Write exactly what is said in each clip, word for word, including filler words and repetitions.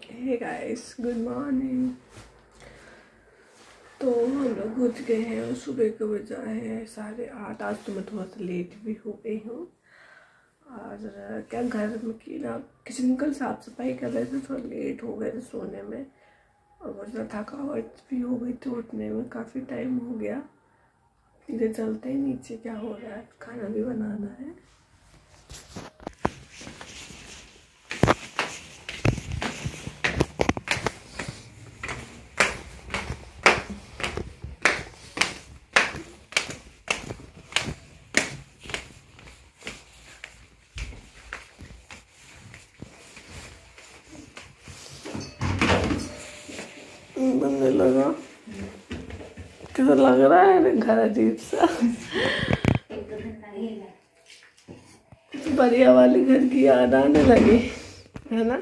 Hey guys, good morning. तो हम लोग उठ गए हैं और सुबह के बजा है साढ़े आठ। आज तो मैं थोड़ा सा लेट भी हो गई हूँ। और क्या घर में की ना किचन कल साफ सफाई कर रहे थे, थोड़ा लेट हो गए थे सोने में और बहुत ज़्यादा थकावट भी हो गई थी उठने में, काफ़ी टाइम हो गया। इधर चलते हैं नीचे, क्या हो रहा है, खाना भी बनाना है। बनने लगा, कैसा लग रहा है घर अजीब सा। बढ़िया वाले घर की याद आने लगी है ना।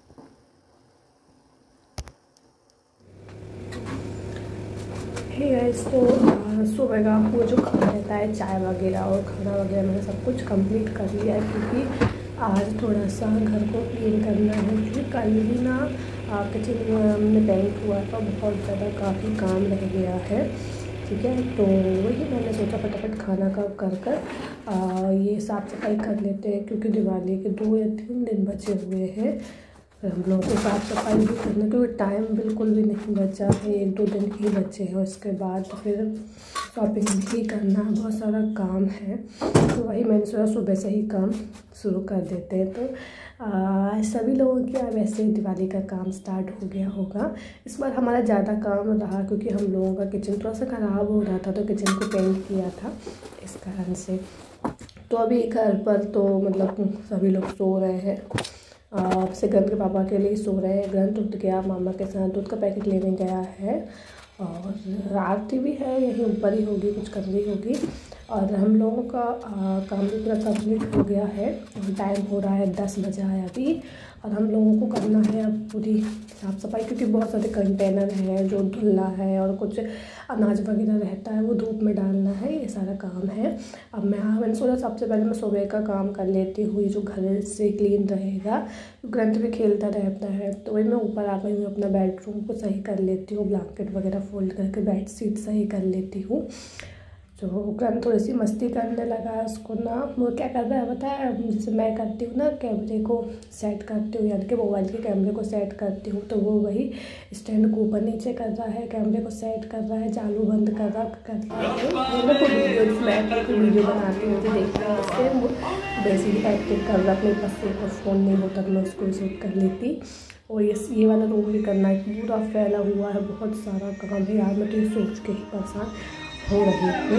हे गाइस, तो सुबह का आपको जो खाना रहता है, चाय वगैरह और खाना वगैरह मैंने सब कुछ कंप्लीट कर लिया है, क्योंकि आज थोड़ा सा घर को क्लीन करना है। क्योंकि कल भी ना किचन में पेंट हुआ था, बहुत ज़्यादा काफ़ी काम रह गया है। ठीक है, तो वही मैंने सोचा फटाफट खाना का कर कर आ, ये साफ़ सफाई कर लेते हैं, क्योंकि दिवाली के दो या तीन दिन बचे हुए हैं। हम लोगों को साफ़ सफाई भी करने के टाइम बिल्कुल भी नहीं बचा है, एक दो दिन ही बचे हैं। उसके बाद फिर शॉपिंग भी करना, बहुत सारा काम है। तो वही मैंने सोचा सुबह से ही काम शुरू कर देते हैं। तो आ, सभी लोगों की अब वैसे दिवाली का काम स्टार्ट हो गया होगा। इस बार हमारा ज़्यादा काम रहा, क्योंकि हम लोगों का किचन थोड़ा सा ख़राब हो रहा था, तो किचन को पेंट किया था इस कारण से। तो अभी घर पर तो मतलब सभी लोग सो रहे हैं। से ग्रंथ के पापा के लिए सो रहे हैं। ग्रंथ उठ गया, मामा के साथ दूध का पैकेट लेने गया है। और आरती भी है, यहीं ऊपर ही होगी, कुछ कर रही होगी। और हम लोगों का आ, काम भी पूरा कंप्लीट हो गया है। टाइम हो रहा है दस बजा है अभी। और हम लोगों को करना है अब पूरी साफ़ सफाई, क्योंकि बहुत सारे कंटेनर हैं जो धुलना है और कुछ अनाज वगैरह रहता है वो धूप में डालना है, ये सारा काम है। अब मैं मैंने सोचा सबसे पहले मैं सुबह का काम कर लेती हूँ, जो घर से क्लीन रहेगा। ग्रंथ भी खेलता रहता है, तो वही मैं ऊपर आ गई हूँ, अपना बेडरूम को सही कर लेती हूँ, ब्लैंकेट वगैरह फोल्ड करके बेड शीट सही कर लेती हूँ। तो ग्रंथ थोड़ी सी मस्ती करने लगा है, उसको ना वो क्या कर रहा है पता है, जैसे मैं करती हूँ ना, कैमरे को सेट करती हूँ, यानी कि मोबाइल के कैमरे को सेट करती हूँ, तो वो वही स्टैंड को ऊपर नीचे कर रहा है, कैमरे को सेट कर रहा है, चालू बंद कर रहा कर रहा है। मैं कोई वीडियो मैं कोई वीडियो बनाती हूँ, मुझे देखना उससे बेसिक एक्टिंग कर रहा, अपने पास एक और फ़ोन नहीं होता तो मैं उसको शूट कर लेती। और ये ये वाला रूम भी करना है, पूरा फैला हुआ है, बहुत सारा काम है यार। मैं तो ये सोच के ही परेशान हो रही थी।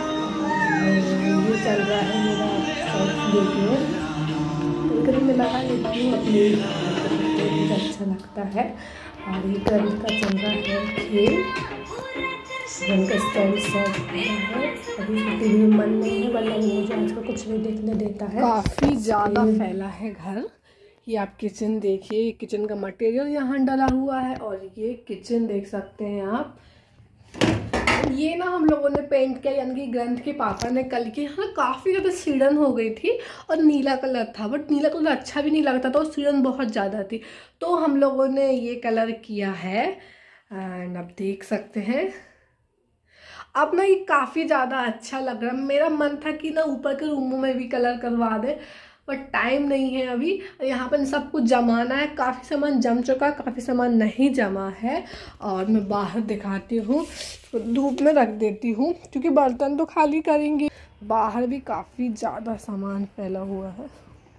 ये चल रहा है मेरा शॉर्ट्स वीडियो, कभी मैं लगा लेती हूँ अपने, मुझे अच्छा लगता है। और ये ग्रंथ का चल रहा है खेल, ग्रंथ का स्टैंड सेट है। अभी टीवी में मन नहीं है, वरना मुझे आजकल कुछ नहीं देखने देता है। काफ़ी ज़्यादा फैला है घर। ये आप किचन देखिए, किचन का मटेरियल यहाँ डाला हुआ है। और ये किचन देख सकते हैं आप, ये ना हम लोगों ने पेंट किया, यानी कि ग्रंथ के पापा ने कल के यहाँ काफ़ी ज़्यादा सीढ़न हो गई थी और नीला कलर था, बट नीला कलर अच्छा भी नहीं लगता था और सीढ़न बहुत ज़्यादा थी, तो हम लोगों ने ये कलर किया है। एंड अब देख सकते हैं, अब ना ये काफ़ी ज़्यादा अच्छा लग रहा है। मेरा मन था कि ना ऊपर के रूमों में भी कलर करवा दे, बट टाइम नहीं है अभी। यहाँ पर सब कुछ जमाना है, काफ़ी सामान जम चुका, काफ़ी सामान नहीं जमा है। और मैं बाहर दिखाती हूँ, तो धूप में रख देती हूँ, क्योंकि बर्तन तो खाली करेंगे। बाहर भी काफ़ी ज़्यादा सामान फैला हुआ है।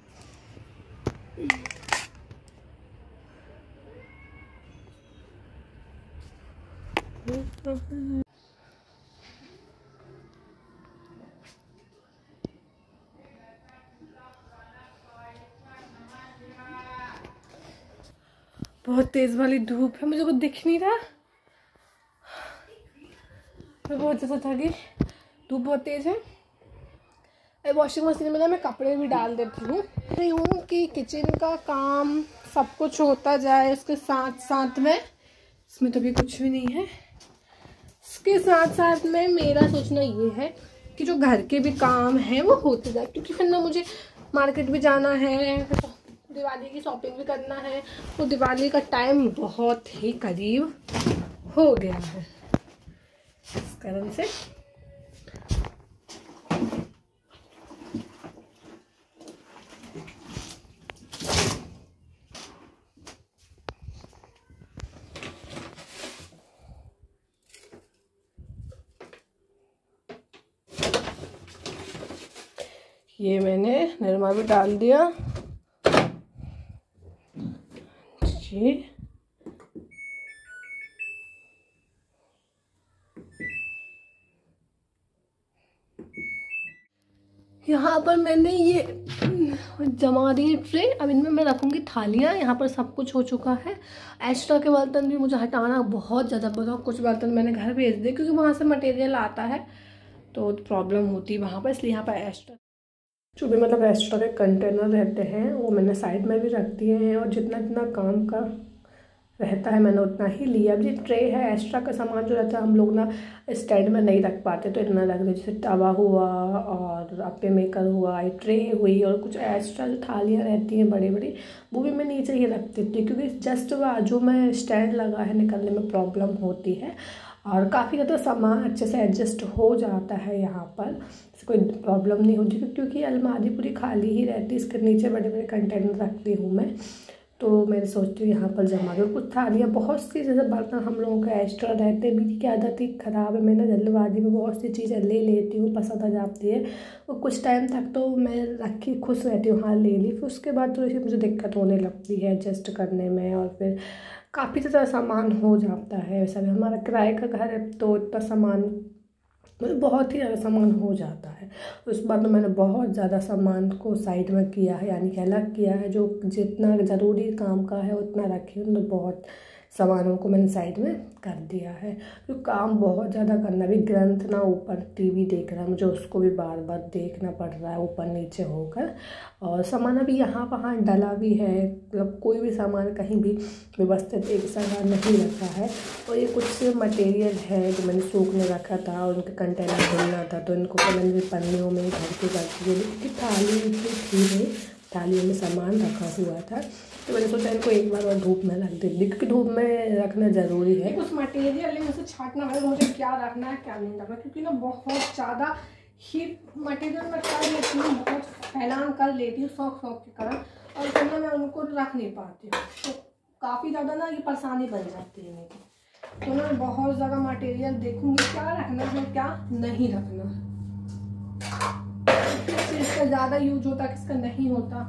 बहुत तेज वाली धूप है, मुझे कुछ दिख नहीं रहा, मैं बहुत ज़्यादा थकी, धूप बहुत तेज़ है। वॉशिंग मशीन में ना मैं कपड़े भी डाल देती हूँ। नहीं हूँ कि किचन का काम सब कुछ होता जाए, उसके साथ साथ में, इसमें तो भी कुछ भी नहीं है, इसके साथ साथ में मेरा सोचना ये है कि जो घर के भी काम हैं वो होते जाए, क्योंकि फिर ना मुझे मार्केट भी जाना है, दिवाली की शॉपिंग भी करना है, तो दिवाली का टाइम बहुत ही करीब हो गया है, इस कारण से ये मैंने निरमा भी डाल दिया जी। यहाँ पर मैंने ये जमा दी ट्रे, अब इनमें मैं रखूँगी थालियाँ। यहाँ पर सब कुछ हो चुका है। एक्स्ट्रा के बर्तन भी मुझे हटाना बहुत ज़्यादा, बहुत कुछ बर्तन मैंने घर भेज दिए क्योंकि वहाँ से मटेरियल आता है तो प्रॉब्लम होती है वहाँ पर, इसलिए यहाँ पर एक्स्ट्रा जो भी मतलब एक्स्ट्रा के कंटेनर रहते हैं वो मैंने साइड में भी रख दिए हैं, और जितना जितना काम का रहता है मैंने उतना ही लिया। अब ये ट्रे है, एक्स्ट्रा का सामान जो रहता है हम लोग ना स्टैंड में नहीं रख पाते तो इतना रख दे, जैसे तवा हुआ और अप्पे मेकर हुआ, ये ट्रे हुई, और कुछ एक्स्ट्रा जो थालियाँ रहती हैं बड़ी बड़ी वो भी मैं नीचे ही रख देती हूँ क्योंकि जस्ट बाजू में स्टैंड लगा है, निकलने में प्रॉब्लम होती है और काफ़ी ज़्यादा सामान अच्छे से एडजस्ट हो जाता है। यहाँ पर कोई प्रॉब्लम नहीं होती क्योंकि अलमारी पूरी खाली ही रहती है, इसके नीचे बड़े बड़े कंटेनर रखती हूँ मैं, तो मैं सोचती हूँ यहाँ पर जमा दूँ। कुछ थालियाँ बहुत सी जैसे बर्तन हम लोगों का एक्स्ट्रा रहते भी की आदत ही ख़राब है, मैं ना जल्दबाजी में बहुत सी चीज़ें ले लेती हूँ, पसंद आ जाती है और कुछ टाइम तक तो मैं रखी खुश रहती हूँ, हाँ ले ली, फिर उसके बाद थोड़ी सी मुझे दिक्कत होने लगती है एडजस्ट करने में और फिर काफ़ी ज़्यादा सामान हो जाता है। वैसा भी हमारा किराए का घर है तो इतना सामान मतलब बहुत ही ज़्यादा सामान हो जाता है। उस बार तो मैंने बहुत ज़्यादा सामान को साइड में किया है, यानी कि अलग किया है, जो जितना ज़रूरी काम का है उतना रखी हूँ, तो बहुत सामानों को मैंने साइड में कर दिया है। तो काम बहुत ज़्यादा करना भी, ग्रंथ ना ऊपर टीवी देख रहा है मुझे, उसको भी बार बार देखना पड़ रहा है ऊपर नीचे होकर, और सामान अभी यहाँ वहाँ डला भी है, मतलब कोई भी सामान कहीं भी व्यवस्थित एक जगह नहीं रखा है। और ये कुछ मटेरियल है जो मैंने सूखने रखा था और उनके कंटेनर धुलना था, तो इनको तो मैंने पन्नियों में भर के रख दिए क्योंकि थाली थी नहीं, थालियों में सामान रखा हुआ था, तो मैंने सोचा इनको एक बार और धूप में रख दे क्योंकि धूप में रखना ज़रूरी है। कुछ मटेरियल मुझे छांटना है मुझे क्या रखना है क्या नहीं रखना, क्योंकि ना बहुत ज़्यादा ही मटेरियल मैं कर लेती हूँ, बहुत फैलान कर लेती हूँ शौक शौक के कारण, और फिर ना मैं उनको रख नहीं पाती हूँ, तो काफ़ी ज़्यादा ना ये परेशानी बन जाती है मेरी। तो मैं बहुत ज़्यादा मटेरियल देखूँगी क्या रखना है क्या नहीं रखना, किस चीज़ का ज़्यादा यूज होता किसका नहीं होता।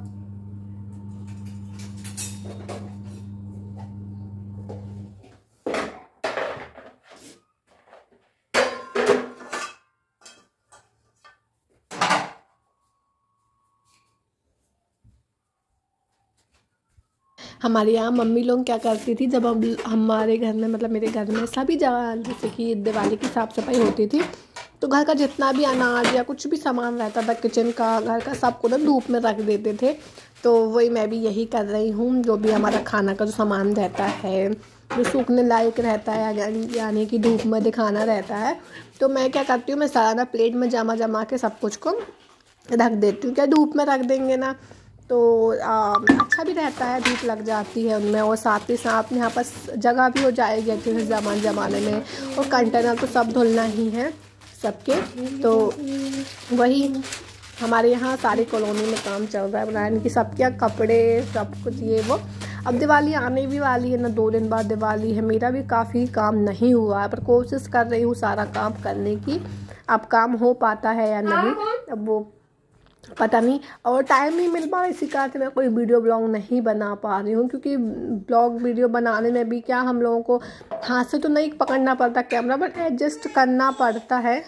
हमारे यहाँ मम्मी लोग क्या करती थी, जब हम हमारे घर में मतलब मेरे घर में सभी जगह जैसे कि दिवाली की साफ़ सफाई होती थी, तो घर का जितना भी अनाज या कुछ भी सामान रहता था किचन का घर का सबको ना धूप में रख देते थे। तो वही मैं भी यही कर रही हूँ, जो भी हमारा खाना का जो सामान रहता है जो सूखने लायक रहता है यानी कि धूप में दिखाना रहता है, तो मैं क्या करती हूँ मैं सारा प्लेट में जमा जमा के सब कुछ को रख देती हूँ। क्या धूप में रख देंगे ना तो आ, अच्छा भी रहता है, धूप लग जाती है उनमें, और साथ ही साथ यहाँ पर जगह भी हो जाएगी अच्छे से जमान जमाने में, और कंटेनर तो सब धुलना ही है सबके। तो वही हमारे यहाँ सारी कॉलोनी में काम चल रहा है बनाने की, सबके कपड़े सब कुछ ये वो। अब दिवाली आने भी वाली है ना, दो दिन बाद दिवाली है, मेरा भी काफ़ी काम नहीं हुआ है पर कोशिश कर रही हूँ सारा काम करने की। अब काम हो पाता है या नहीं अब वो पता नहीं, और टाइम नहीं मिल पा रहा, इसी कारण से मैं कोई वीडियो ब्लॉग नहीं बना पा रही हूँ, क्योंकि ब्लॉग वीडियो बनाने में भी क्या हम लोगों को हाथ से तो नहीं पकड़ना पड़ता कैमरा, बट एडजस्ट करना पड़ता है।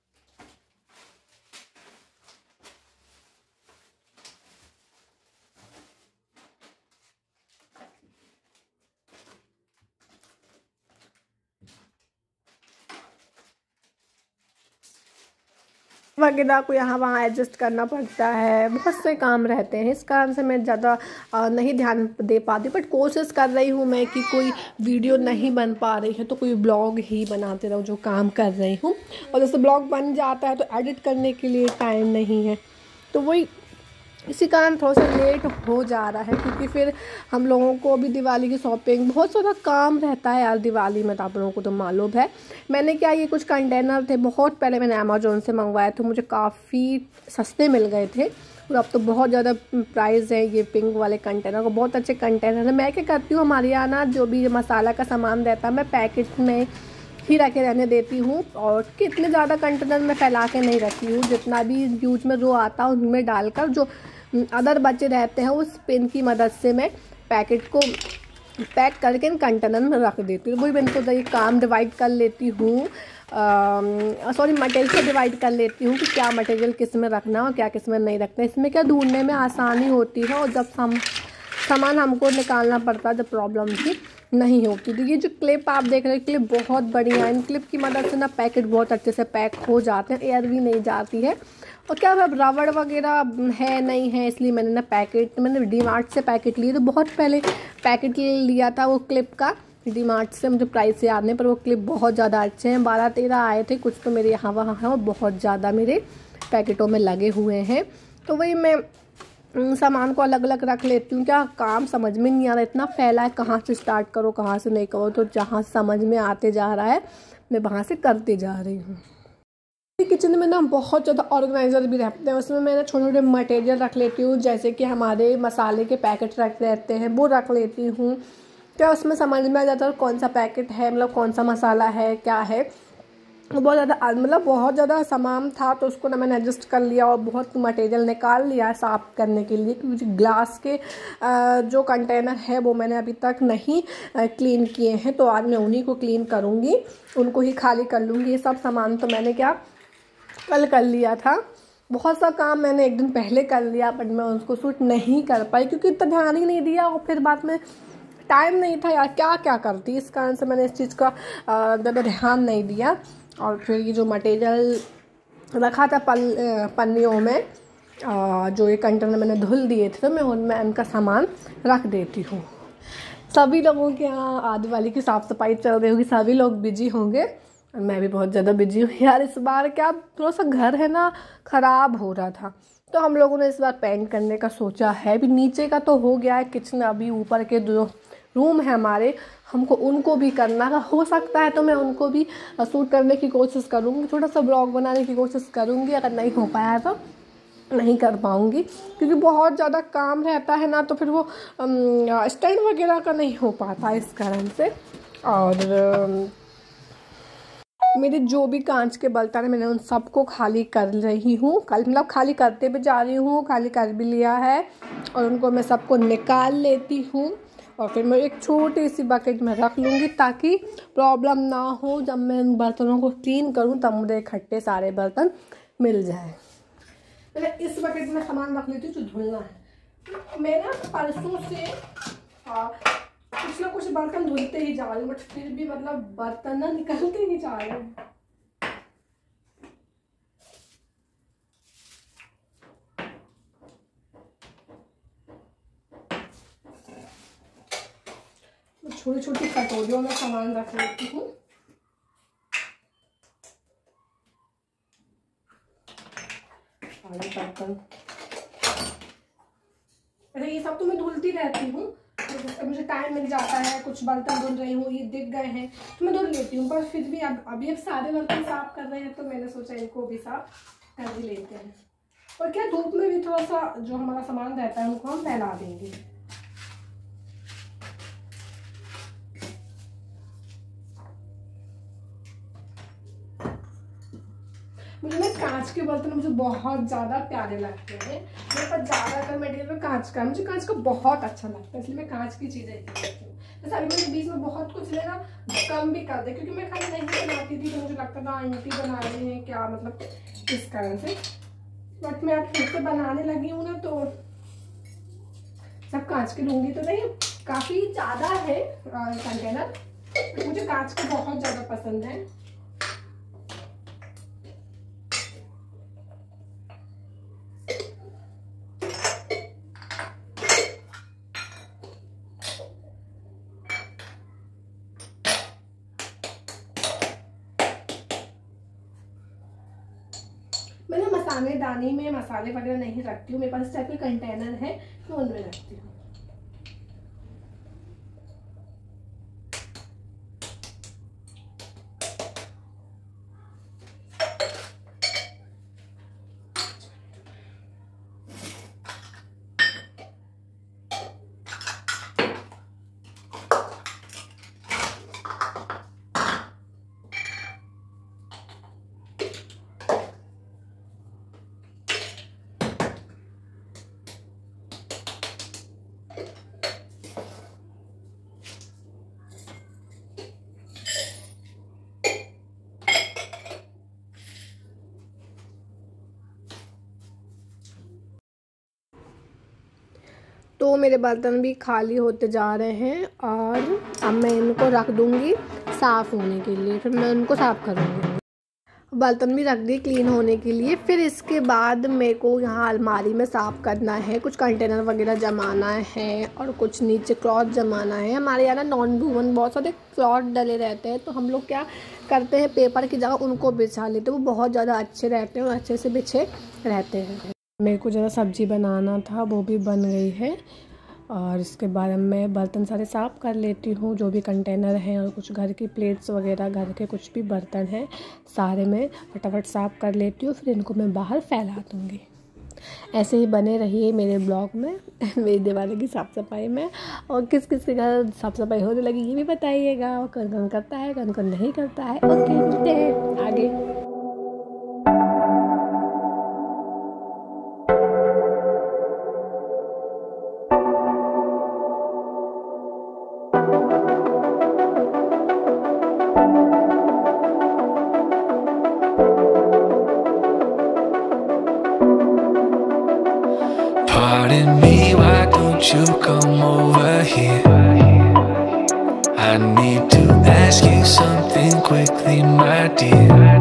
वगैरह को यहाँ वहाँ एडजस्ट करना पड़ता है, बहुत से काम रहते हैं, इस कारण से मैं ज़्यादा नहीं ध्यान दे पाती। बट कोशिश कर रही हूँ मैं कि कोई वीडियो नहीं बन पा रही है तो कोई ब्लॉग ही बनाते रहूँ जो काम कर रही हूँ, और जैसे ब्लॉग बन जाता है तो एडिट करने के लिए टाइम नहीं है, तो वही इसी कारण थोड़ा सा लेट हो जा रहा है, क्योंकि फिर हम लोगों को अभी दिवाली की शॉपिंग, बहुत सारा काम रहता है यार दिवाली में, तो आप लोगों को तो मालूम है। मैंने क्या, ये कुछ कंटेनर थे, बहुत पहले मैंने अमेज़ोन से मंगवाए थे, मुझे काफ़ी सस्ते मिल गए थे, और अब तो बहुत ज़्यादा प्राइस है ये पिंक वाले कंटेनर को, बहुत अच्छे कंटेनर है। मैं क्या करती हूँ, हमारे यहाँ ना जो भी मसाला का सामान रहता है मैं पैकेट में ही रखे रहने देती हूँ, और कितने ज़्यादा कंटेनर में फैला के नहीं रखती हूँ, जितना भी यूज में रो आता है उनमें डालकर जो अदर बचे रहते हैं उस पिन की मदद से मैं पैकेट को पैक करके इन कंटेनर में रख देती हूँ। वही मैंने तो ये काम डिवाइड कर लेती हूँ, सॉरी मटेरियल से डिवाइड कर लेती हूँ कि क्या मटेरियल किस में रखना है और क्या किस में नहीं रखना है। इसमें क्या ढूंढने में आसानी होती है, और जब हम सामान हमको निकालना पड़ता है जब प्रॉब्लम भी नहीं होती। तो ये जो क्लिप आप देख रहे हैं, क्लिप बहुत बढ़िया है, इन क्लिप की मदद से ना पैकेट बहुत अच्छे से पैक हो जाते हैं, एयर भी नहीं जाती है। और क्या अब रबड़ वगैरह है नहीं है, इसलिए मैंने ना पैकेट, मैंने डी मार्ट से पैकेट लिए, तो बहुत पहले पैकेट लिया था वो क्लिप का डी मार्ट से, मुझे प्राइस याद नहीं, पर वो क्लिप बहुत ज़्यादा अच्छे हैं, बारह तेरह आए थे, कुछ तो मेरे यहाँ वहाँ हैं और बहुत ज़्यादा मेरे पैकेटों में लगे हुए हैं। तो वही मैं सामान को अलग अलग रख लेती हूँ, क्या काम समझ में नहीं आ रहा, इतना फैला है, कहाँ से स्टार्ट करो कहाँ से नहीं करो, तो जहाँ समझ में आते जा रहा है मैं वहाँ से करते जा रही हूँ। किचन में ना बहुत ज़्यादा ऑर्गेनाइज़र भी रहते हैं, उसमें मैं ना छोटे छोटे मटेरियल रख लेती हूँ, जैसे कि हमारे मसाले के पैकेट रख रहते हैं वो रख लेती हूँ, क्या उसमें समझ में आ जाता है कौन सा पैकेट है, मतलब कौन सा मसाला है क्या है। बहुत ज़्यादा मतलब बहुत ज़्यादा सामान था तो उसको ना मैंने एडजस्ट कर लिया और बहुत मटेरियल निकाल लिया साफ़ करने के लिए, क्योंकि ग्लास के जो कंटेनर है वो मैंने अभी तक नहीं क्लीन किए हैं, तो आज मैं उन्हीं को क्लीन करूँगी, उनको ही खाली कर लूँगी। ये सब सामान तो मैंने क्या कल कर लिया था, बहुत सा काम मैंने एक दिन पहले कर लिया, बट मैं उसको शूट नहीं कर पाई क्योंकि इतना ध्यान ही नहीं दिया, और फिर बाद में टाइम नहीं था यार, क्या क्या करती, इस कारण से मैंने इस चीज़ का ज़्यादा ध्यान नहीं दिया। और फिर ये जो मटेरियल रखा था पल पन्नियों में, जो ये कंटेनर मैंने धुल दिए थे, तो मैं उनमें उनका सामान रख देती हूँ। सभी लोगों के यहाँ आज दिवाली की साफ़ सफाई चल रही होगी, सभी लोग बिजी होंगे, और मैं भी बहुत ज़्यादा बिजी हूँ यार। इस बार क्या थोड़ा सा घर है ना ख़राब हो रहा था, तो हम लोगों ने इस बार पेंट करने का सोचा है। भी नीचे का तो हो गया है किचन, अभी ऊपर के जो रूम है हमारे, हमको उनको भी करना हो सकता है, तो मैं उनको भी शूट करने की कोशिश करूँगी, थोड़ा सा ब्लॉग बनाने की कोशिश करूँगी। अगर नहीं हो पाया तो नहीं कर पाऊँगी, क्योंकि बहुत ज़्यादा काम रहता है ना, तो फिर वो स्टैंड वगैरह का नहीं हो पाता इस कारण से। और मेरे जो भी कांच के बर्तन है मैंने उन सबको खाली कर रही हूँ, कल मतलब खाली करते भी जा रही हूँ, खाली कर भी लिया है, और उनको मैं सबको निकाल लेती हूँ, और फिर मैं एक छोटी सी बकेट में रख लूँगी ताकि प्रॉब्लम ना हो, जब मैं इन बर्तनों को क्लीन करूँ तब मुझे इकट्ठे सारे बर्तन मिल जाए। मैं इस बकेट में सामान रख लेती हूँ जो धुलना है। मैं ना परसों से कुछ ना कुछ बर्तन धुलते ही जा रही हूँ, बट फिर भी मतलब बर्तन ना निकलते ही जा रहे हैं। छोटी छोटी कटोरियों में सामान रख लेती हूँ। बर्तन अरे ये सब तो मैं धुलती रहती हूँ, तो मुझे टाइम मिल जाता है, कुछ बर्तन धुल रही हूँ, ये दिख गए हैं तो मैं धुल लेती हूँ, पर फिर भी अब अभी अब सारे बर्तन साफ कर रहे हैं तो मैंने सोचा इनको भी साफ कर ही लेते हैं। और क्या धूप में भी थोड़ा सा जो हमारा सामान रहता है उनको हम फैला देंगे। मुझे ना कांच के बर्तन मुझे बहुत ज़्यादा प्यारे लगते हैं, मेरे पास ज़्यादातर मटेरियल कांच का, मुझे कांच का बहुत अच्छा लगता है, इसलिए मैं कांच की चीज़ें लेती हूँ। जैसे अभी मैंने बीच में बहुत कुछ लेना कम भी कर दे, क्योंकि मैं खाली नहीं बनाती थी तो मुझे लगता था आंटी बना रही हैं क्या, मतलब इस कारण से। बट मैं अब फिर से बनाने लगी हूँ ना, तो सब कांच के लूँगी तो नहीं, काफ़ी ज़्यादा है कंटेनर, मुझे कांच के बहुत ज़्यादा पसंद है। मैं ना मसालेदानी में मसाले वगैरह नहीं रखती हूँ, मेरे पास इस टाइप के कंटेनर है, मैं उनमें रखती हूँ। तो मेरे बर्तन भी खाली होते जा रहे हैं और अब मैं इनको रख दूँगी साफ़ होने के लिए, फिर मैं उनको साफ़ करूँगी। बर्तन भी रख दी क्लीन होने के लिए। फिर इसके बाद मेरे को यहाँ अलमारी में साफ़ करना है, कुछ कंटेनर वगैरह जमाना है और कुछ नीचे क्लॉथ जमाना है। हमारे यहाँ ना नॉन वूवन बहुत सारे क्लॉथ डले रहते हैं, तो हम लोग क्या करते हैं पेपर की जगह उनको बिछा लेते हैं, वो बहुत ज़्यादा अच्छे रहते हैं और अच्छे से बिछे रहते हैं। मेरे को ज़रा सब्ज़ी बनाना था, वो भी बन गई है। और इसके बाद मैं बर्तन सारे साफ़ कर लेती हूँ, जो भी कंटेनर हैं और कुछ घर की प्लेट्स वगैरह, घर के कुछ भी बर्तन हैं सारे मैं फटाफट साफ़ कर लेती हूँ, फिर इनको मैं बाहर फैला दूँगी। ऐसे ही बने रहिए मेरे ब्लॉग में मेरी दीवारों की साफ़ सफाई में। और किस किस के घर साफ़ सफाई होने लगी ये भी बताइएगा, और कौन कौन करता है कौन कौन नहीं करता है। ओके, मिलते हैं आगे। Pardon me, why don't you come over here? I need to ask you something quickly, my dear.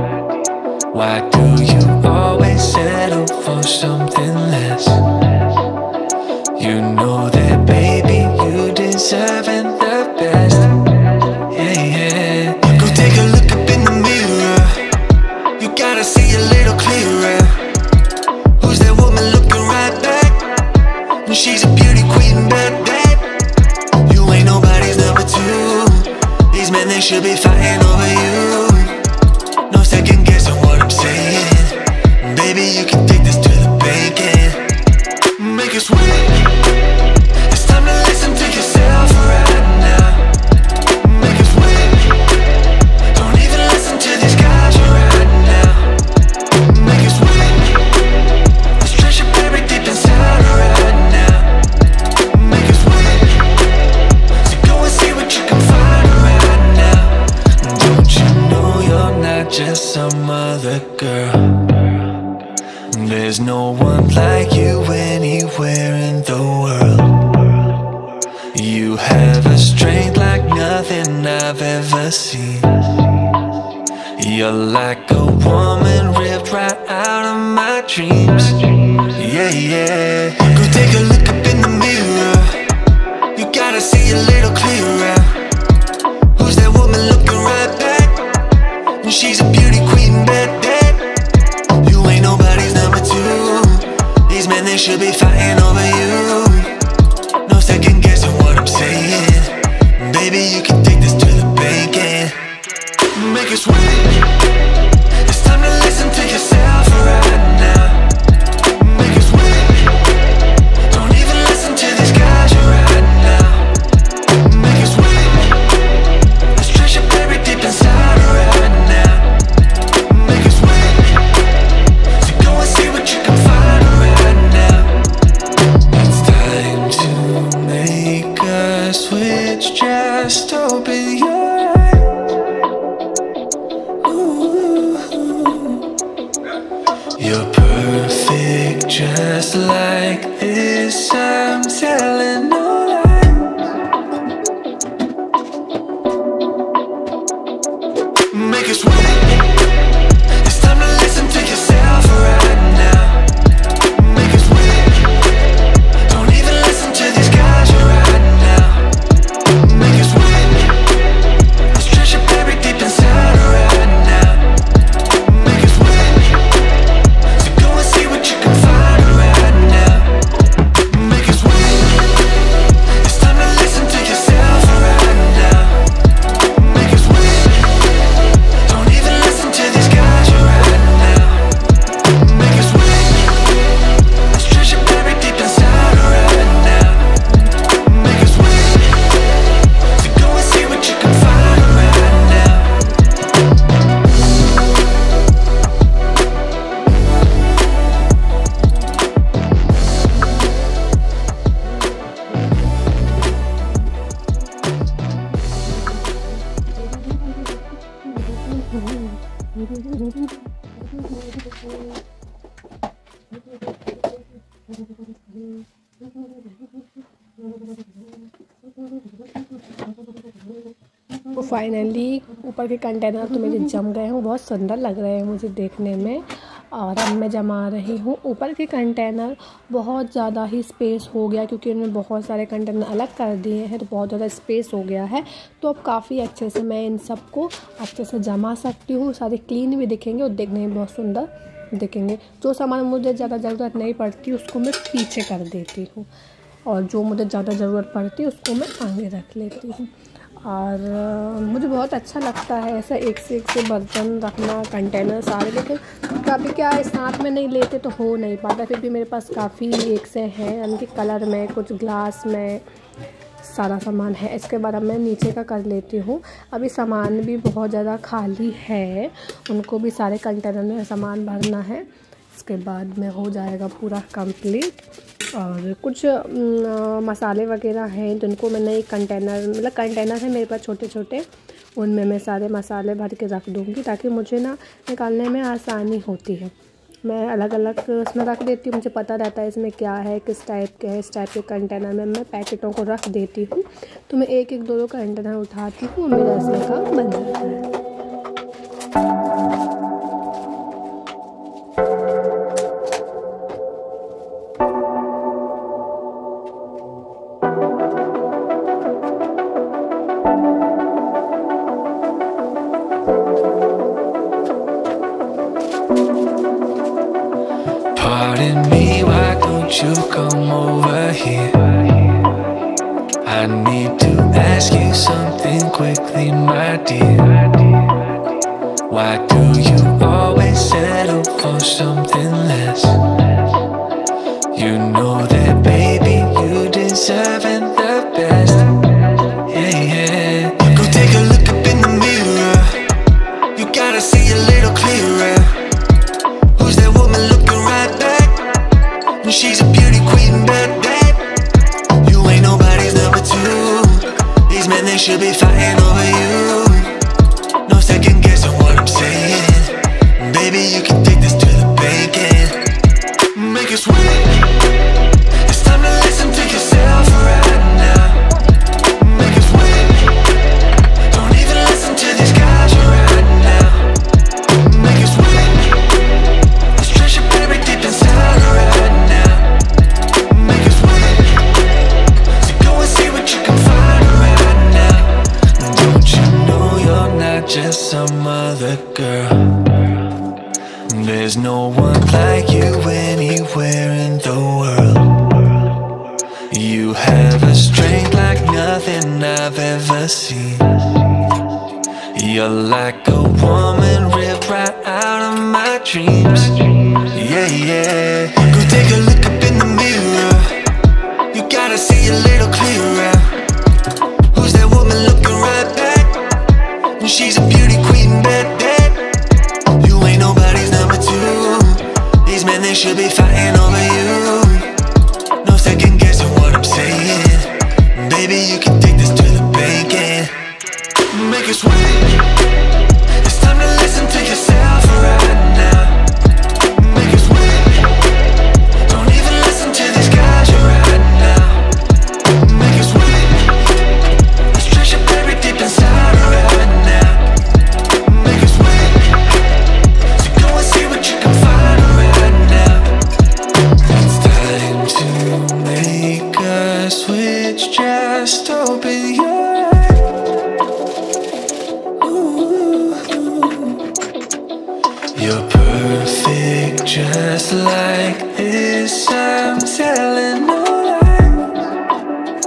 Why do you always settle for something less? You know that, baby, you deserving the best. Yeah, yeah. Go take a look up in the mirror. You gotta see a little clearer. Who's that woman looking right back? And she's a beauty queen, bad, bad. You ain't nobody's number two. These men, they should be fighting over you. No second guessing what I'm saying. Baby, you can take this to the bank and make us win. It's time to listen to yourself right now. Make us win. Don't even listen to these guys right now. Make us win. Let's treasure buried deep inside right now. Make us win. So go and see what you can find right now. Don't you know you're not just some other girl? There's no one like you anywhere in the world. You have a strength like nothing I've ever seen. You're like a woman ripped right out of my dreams. Yeah, yeah. Go take a look up in the mirror. You gotta see a little clearer. Who's that woman looking right back? And she's a beauty queen, bad, bad. You ain't nobody's number two. These men, they should be fighting over you. No second guessing what I'm saying. Baby, you can take this to the bank and make us win. It's time to listen to yourself right now. Make us win. Don't even listen to these guys right now. Make us win. Let's treasure buried deep inside right now. Make us win. So go and see what you can find right now. It's time to make a switch. Just open your eyes. Ooh. You're perfect just like this. I'm telling no lies. Make us win. It's time to listen to yourself right now. Make us win. Don't even listen to these guys right now. Make us win. Let's treasure buried deep inside right now. Make us win. तो finally ऊपर के container तो मेरे जम गए हैं, बहुत सुंदर लग रहे हैं मुझे देखने में। और अब मैं जमा रही हूँ ऊपर के कंटेनर। बहुत ज़्यादा ही स्पेस हो गया क्योंकि उन्होंने बहुत सारे कंटेनर अलग कर दिए हैं, तो बहुत ज़्यादा स्पेस हो गया है। तो अब काफ़ी अच्छे से मैं इन सबको अच्छे से जमा सकती हूँ। सारे क्लीन भी दिखेंगे और देखने में बहुत सुंदर दिखेंगे। जो सामान मुझे ज़्यादा ज़रूरत नहीं पड़ती उसको मैं पीछे कर देती हूँ, और जो मुझे ज़्यादा ज़रूरत पड़ती है उसको मैं आगे रख लेती हूँ। और मुझे बहुत अच्छा लगता है ऐसा एक से एक से बर्तन रखना, कंटेनर सारे। लेकिन कभी क्या इस साथ में नहीं लेते तो हो नहीं पाता, फिर भी मेरे पास काफ़ी एक से हैं, यानी कि कलर में, कुछ ग्लास में, सारा सामान है। इसके बाद अब मैं नीचे का कर लेती हूँ। अभी सामान भी बहुत ज़्यादा खाली है, उनको भी सारे कंटेनर में सामान भरना है। इसके बाद में हो जाएगा पूरा कंप्लीट। और कुछ मसाले वगैरह हैं जिनको मैं नई कंटेनर, मतलब कंटेनर है मेरे पास छोटे छोटे, उनमें मैं सारे मसाले भर के रख दूँगी ताकि मुझे ना निकालने में आसानी होती है। मैं अलग अलग उसमें रख देती हूँ, मुझे पता रहता है इसमें क्या है, किस टाइप के है। इस टाइप के कंटेनर में मैं पैकेटों को रख देती हूँ, तो मैं एक एक दो दो कंटेनर उठाती हूँ, मेरा इसमें काम बन जाता है। Pardon me, why don't you come over here? I need to ask you something quickly, my dear. Why do you always settle for something less? You know that, baby, you deserving the best. Yeah, yeah. Go take a look up in the mirror. You gotta see a little clearer. She's a beauty queen, bad, bad. You ain't nobody's number two. These men, they should be fighting over you. No second guessing what I'm saying. Baby, you can take this to the bank and make it sweet. It's time to listen to yourself right now. Make it sweet. Don't even listen to these guys right now. Make it sweet. Let's treasure baby deep inside right now. Just some other girl. There's no one like you anywhere in the world. You have a strength like nothing I've ever seen. You're like a woman ripped right out of my dreams. Yeah, yeah. Go take a look up in the mirror. You gotta see a little clearer. Who's that woman looking right back? She's a beauty queen, bad, bad. You ain't nobody's number two. These men, they should be fighting over you. No second guessing what I'm saying. Baby, you can take this to the bank and make it sweet. It's time to listen to yourself right now. Make it sweet. Don't even listen to these guys right now. Make it sweet. Let's treasure baby deep inside right now. Switch, just open your eyes. Ooh, you're perfect just like this. I'm telling no lies.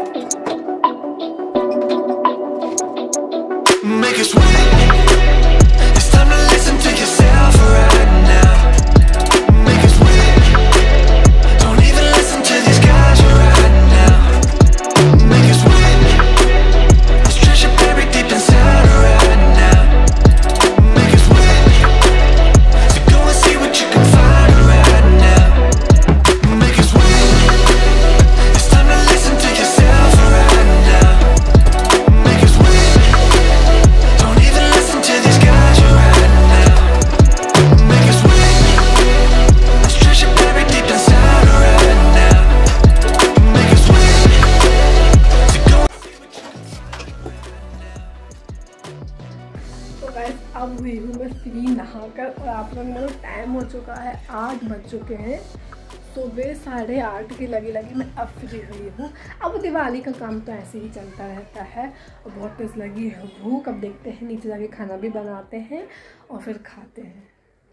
Make it sweet. It's time to listen to yourself right now. Make it sweet. Don't even listen to these guys right now. Make it sweet. Let's treasure baby deep inside right now. Make it sweet. So go and see what you can find right now. Make it sweet. It's time to listen to yourself right now. Make it sweet. Don't even guys अब हुई हूँ मैं free नहाकर और आप लोग मेरा time हो चुका है, आठ बज चुके हैं, सुबह साढ़े आठ की लगी लगी मैं अब फ्री हुई हूँ। अब दिवाली का काम तो ऐसे ही चलता रहता है और बहुत तेज़ लगी है भूख। अब देखते हैं नीचे जाके खाना भी बनाते हैं और फिर खाते हैं।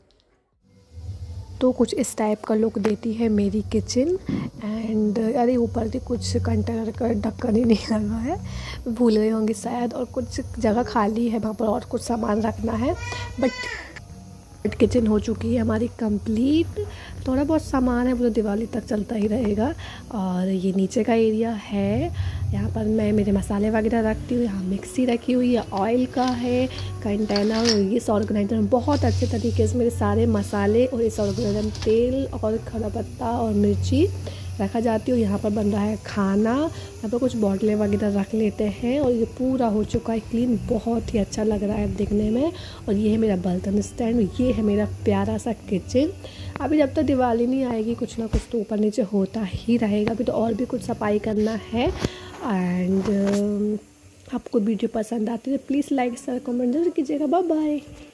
तो कुछ इस टाइप का लुक देती है मेरी किचन। एंड अरे ऊपर से कुछ कंटेनर का ढक्कन ही नहीं लगा है, भूल गई होंगी शायद, और कुछ जगह खाली है वहाँ पर और कुछ सामान रखना है। बट किचन हो चुकी है हमारी कंप्लीट। थोड़ा बहुत सामान है वो तो दिवाली तक चलता ही रहेगा। और ये नीचे का एरिया है, यहाँ पर मैं मेरे मसाले वगैरह रखती हूँ। यहाँ मिक्सी रखी हुई है, ऑयल का है कंटेनर, और इस ऑर्गेनाइजर में बहुत अच्छे तरीके से मेरे सारे मसाले और इस ऑर्गेनाइजर में तेल और खड़ा पत्ता और मिर्ची रखा जाती है। यहाँ पर बन रहा है खाना, यहाँ पर कुछ बॉटलें वगैरह रख लेते हैं। और ये पूरा हो चुका है क्लीन, बहुत ही अच्छा लग रहा है देखने में। और ये है मेरा बर्तन स्टैंड, ये है मेरा प्यारा सा किचन। अभी जब तक दिवाली नहीं आएगी कुछ ना कुछ तो ऊपर नीचे होता ही रहेगा। अभी तो और भी कुछ सफाई करना है। एंड आपको वीडियो पसंद आती है तो प्लीज़ लाइक शेयर कमेंट जरूर कीजिएगा। Bye bye.